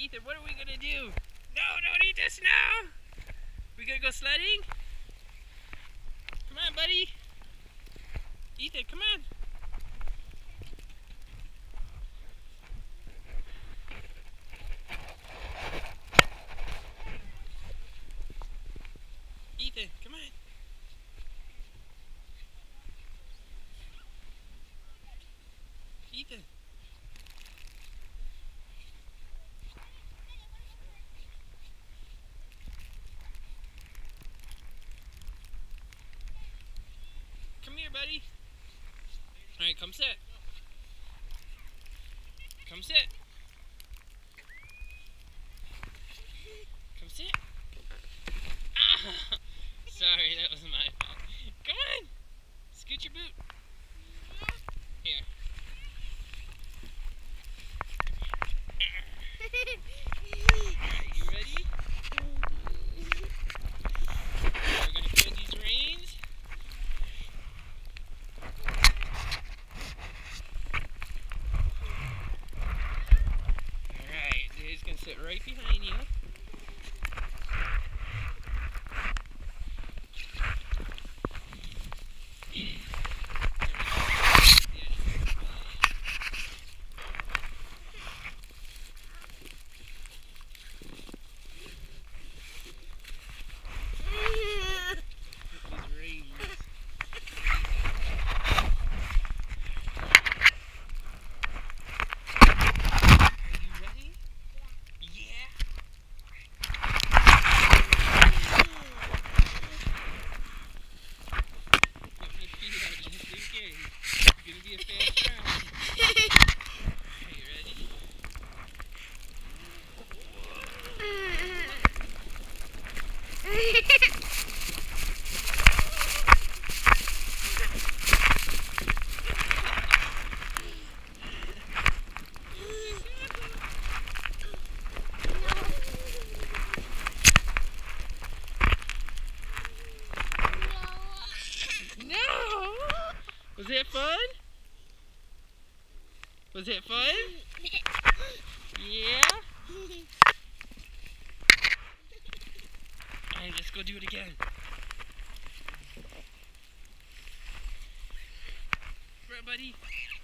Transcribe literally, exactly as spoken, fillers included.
Ethan, what are we gonna do? No, don't eat the snow! We gonna go sledding? Come on, buddy. Ethan, come on. Ethan, come on. Ethan. Come here, buddy. Alright, come sit. Come sit. Come sit. Ah, sorry, that was my fault. Come on. Scoot your boot. Here. Alright, you ready? We're gonna feel these reins. Alright, Dave's gonna sit right behind you. Was it fun? Was it fun? Yeah? Alright, let's go do it again. Come on, buddy.